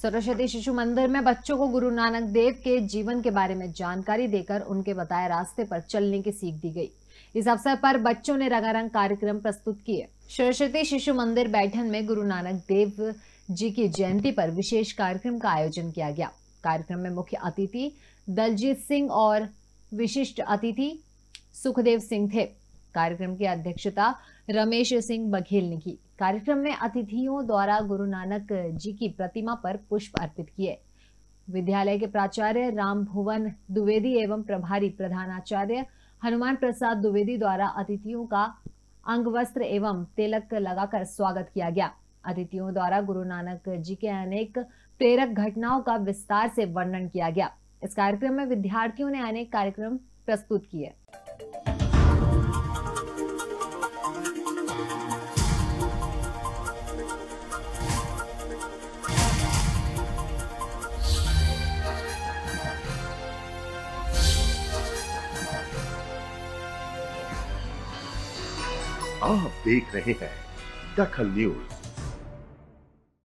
सरस्वती शिशु मंदिर में बच्चों को गुरु नानक देव के जीवन के बारे में जानकारी देकर उनके बताए रास्ते पर चलने की सीख दी गई। इस अवसर पर बच्चों ने रंगारंग कार्यक्रम प्रस्तुत किए। सरस्वती शिशु मंदिर बैठन में गुरु नानक देव जी की जयंती पर विशेष कार्यक्रम का आयोजन किया गया। कार्यक्रम में मुख्य अतिथि दलजीत सिंह और विशिष्ट अतिथि सुखदेव सिंह थे। कार्यक्रम की अध्यक्षता रमेश सिंह बघेल ने की। कार्यक्रम में अतिथियों द्वारा गुरु नानक जी की प्रतिमा पर पुष्प अर्पित किए। विद्यालय के प्राचार्य राम भुवन द्विवेदी एवं प्रभारी प्रधानाचार्य हनुमान प्रसाद द्विवेदी द्वारा अतिथियों का अंगवस्त्र एवं तिलक लगाकर स्वागत किया गया। अतिथियों द्वारा गुरु नानक जी के अनेक प्रेरक घटनाओं का विस्तार से वर्णन किया गया। इस कार्यक्रम में विद्यार्थियों ने अनेक कार्यक्रम प्रस्तुत किए। आप देख रहे हैं दखल न्यूज।